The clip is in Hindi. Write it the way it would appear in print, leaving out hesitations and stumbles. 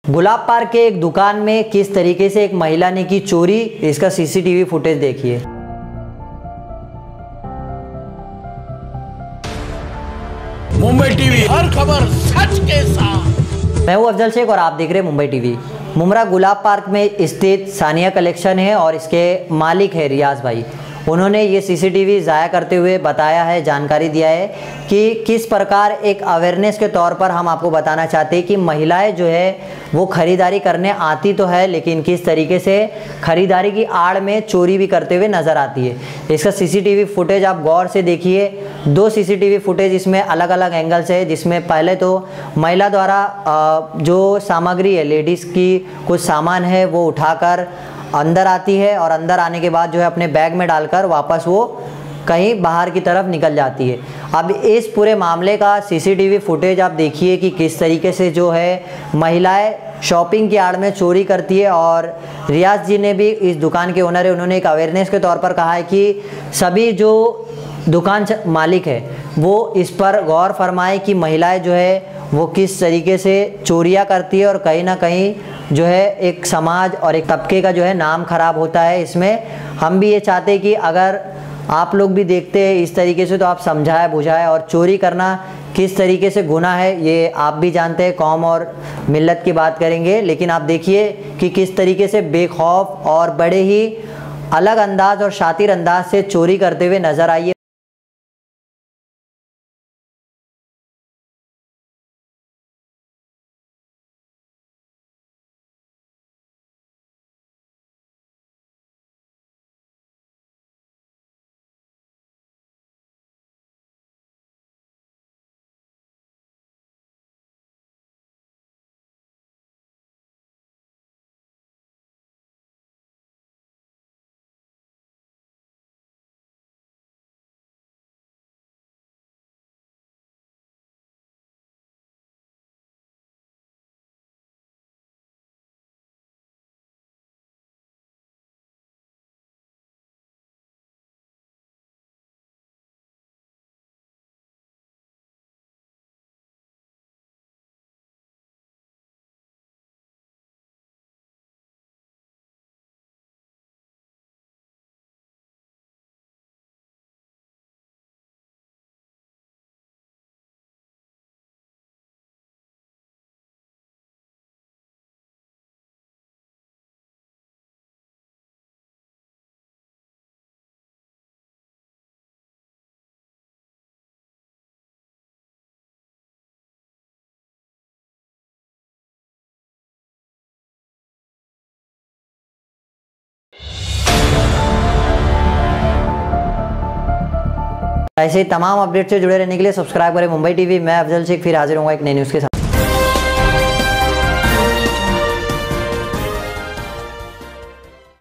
गुलाब पार्क के एक दुकान में किस तरीके से एक महिला ने की चोरी, इसका सीसीटीवी फुटेज देखिए। मुंबई टीवी, हर खबर सच के साथ। मैं हूं अफजल शेख और आप देख रहे हैं मुंबई टीवी। मुमरा गुलाब पार्क में स्थित सानिया कलेक्शन है और इसके मालिक है रियाज भाई। उन्होंने ये सीसीटीवी ज़ाया करते हुए बताया है, जानकारी दिया है कि किस प्रकार एक अवेयरनेस के तौर पर हम आपको बताना चाहते हैं कि महिलाएं जो है वो ख़रीदारी करने आती तो है, लेकिन किस तरीके से ख़रीदारी की आड़ में चोरी भी करते हुए नज़र आती है। इसका सीसीटीवी फुटेज आप गौर से देखिए। 2 सीसीटीवी फुटेज इसमें अलग अलग एंगल से है, जिसमें पहले तो महिला द्वारा जो सामग्री है, लेडीज़ की कुछ सामान है, वो उठाकर अंदर आती है और अंदर आने के बाद जो है अपने बैग में डालकर वापस वो कहीं बाहर की तरफ निकल जाती है। अब इस पूरे मामले का सीसीटीवी फुटेज आप देखिए कि किस तरीके से जो है महिलाएं शॉपिंग की आड़ में चोरी करती है। और रियाज जी ने भी, इस दुकान के ओनर है, उन्होंने एक अवेयरनेस के तौर पर कहा है कि सभी जो दुकान मालिक है वो इस पर गौर फरमाए कि महिलाएं जो है वो किस तरीके से चोरियां करती है और कहीं ना कहीं जो है एक समाज और एक तबके का जो है नाम खराब होता है। इसमें हम भी ये चाहते हैं कि अगर आप लोग भी देखते हैं इस तरीके से तो आप समझाए बुझाए। और चोरी करना किस तरीके से गुनाह है ये आप भी जानते हैं, कौम और मिल्लत की बात करेंगे, लेकिन आप देखिए कि किस तरीके से बेखौफ और बड़े ही अलग अंदाज और शातिर अंदाज से चोरी करते हुए नजर आई है। ऐसे ही तमाम अपडेट से जुड़े रहने के लिए सब्सक्राइब करें मुंबई टीवी। मैं अफजल शेख फिर हाजिर होऊंगा एक नई न्यूज़ के साथ।